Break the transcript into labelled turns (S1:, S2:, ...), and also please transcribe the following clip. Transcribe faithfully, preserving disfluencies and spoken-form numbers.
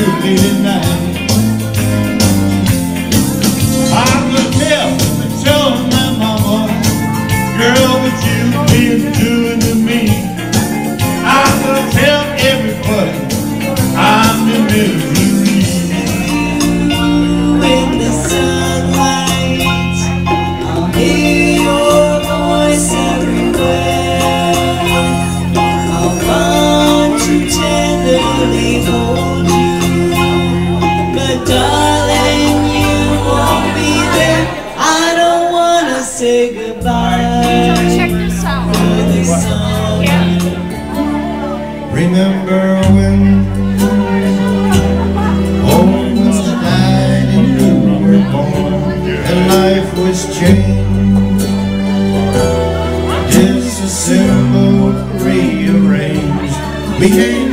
S1: late at night. I could tell the children and my mama, girl, what you've been doing to me. I could tell everybody I'm in misery.
S2: When the sunlight, I'll hear your voice everywhere. I'll want to tenderly hold you, but darling, you won't be there. I don't wanna say goodbye.
S3: Check this out.
S2: For this song.
S3: Yeah.
S1: Remember when home was the night and you were born, and life was changed, disassembled, rearranged, became